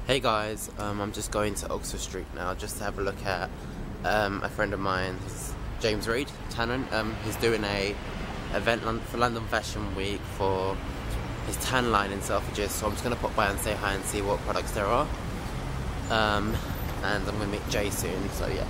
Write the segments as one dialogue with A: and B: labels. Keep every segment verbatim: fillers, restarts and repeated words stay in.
A: Hey guys, um, I'm just going to Oxford Street now just to have a look at um, a friend of mine, James Reid, Tannin. Um, he's doing a event for London Fashion Week for his tan line in Selfridges, so I'm just going to pop by and say hi and see what products there are. Um, and I'm going to meet Jay soon, so yeah.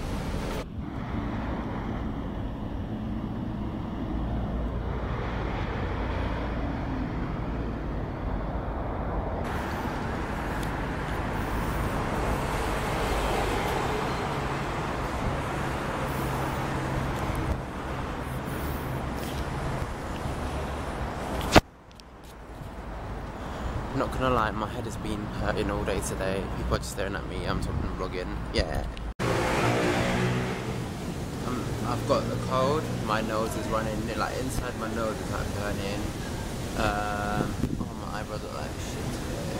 A: Not gonna lie, my head has been hurting all day today. People are just staring at me. I'm talking vlogging. Yeah. Um, I've got the cold. My nose is running. Like inside my nose is like burning. Um, oh my eyebrows are like shit today.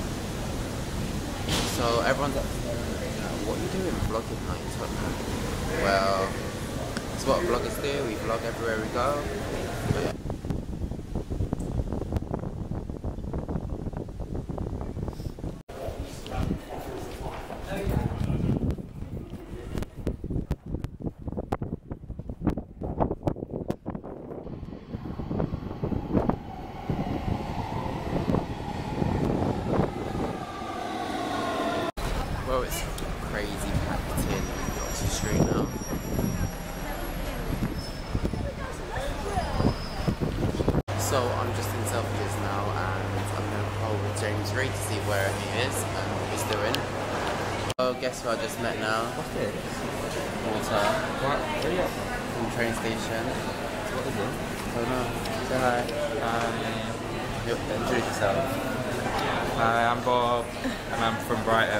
A: So everyone's like, what are you doing vlogging like in Tottenham? Well, it's what vloggers do. We vlog everywhere we go. But yeah. Well, it's crazy packed in Oxford Street now. So I'm just in Selfridges now and I'm going to call with James Reid to see where he is and what he's doing. So guess who I just met now?
B: What's this?
A: Walter.
B: What? Where are you at?
A: From the train station.
B: What is it?
A: Don't know. Say hi.
B: Um,
A: Introduce yourself.
B: Hi, I'm Bob and I'm from Brighton.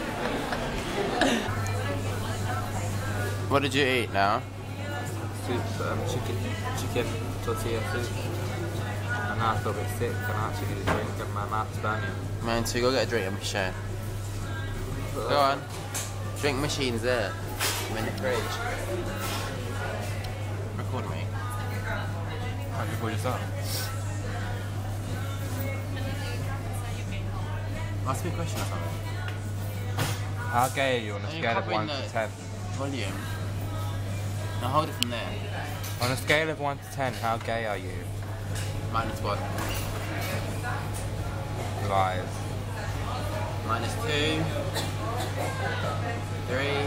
A: What did you eat now?
B: Soup, um, chicken, chicken tortilla soup. And now I feel a bit sick and I actually need a drink and my mouth's burning.
A: Man, so go get a drink and be sharing. Go on. Drink machine's there. I'm in the fridge. Record me.
B: How do you call yourself?
A: Ask me a question or something.
B: How gay are you on a
A: Are you
B: scale of
A: copying
B: one
A: the
B: to ten?
A: Volume. Now hold it from there.
B: On a scale of one to ten, how gay are you?
A: Minus one.
B: Lies.
A: Minus two. Three.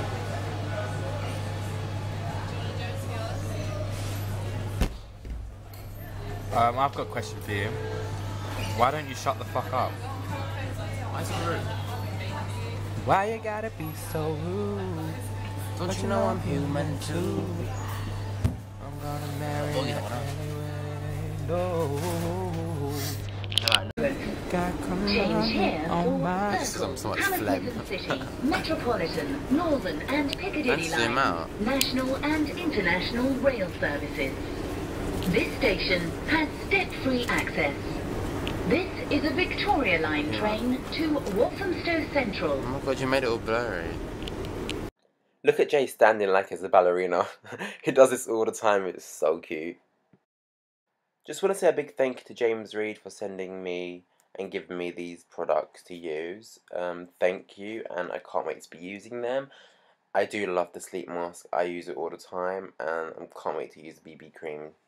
B: Um, I've got a question for you. Why don't you shut the fuck up?
A: Why is it rude?
B: Why you gotta be so rude?
A: Don't,
B: But
A: you know I'm human too?
B: I'm gonna marry
A: Oh,
B: you
A: yeah.
B: anyway. No.
A: Alright,
B: God, come
C: Change here
B: on
C: for
B: my
C: Circle,
A: I'm so much
C: Hammersmith
A: phlegm.
C: City, Metropolitan, Northern and Piccadilly
A: Let's zoom
C: lines,
A: out.
C: national and international rail services. This station has step-free access. This is a Victoria Line
A: Yeah.
C: train to Walthamstow Central.
A: Oh my god, you made it all blurry. Look at Jay standing like he's a ballerina. He does this all the time, it's so cute. Just want to say a big thank you to James Reid for sending me and giving me these products to use. Um, thank you, and I can't wait to be using them. I do love the sleep mask, I use it all the time, and I can't wait to use the B B cream